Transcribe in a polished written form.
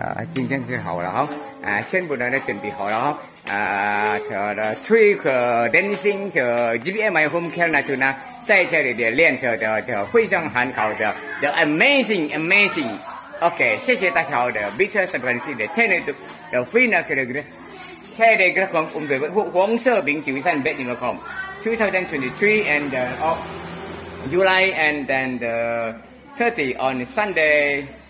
今天是好了哈，全部人都准备好了哈，3个dancing GBM home care 呢就呢在这里的练的非常很好的 amazing。OK， 谢谢大家的 Bitter Sequence 的 channel 的非常的开的个我们的黄色名球山 bet.com 2023 and July and then the 30 on Sunday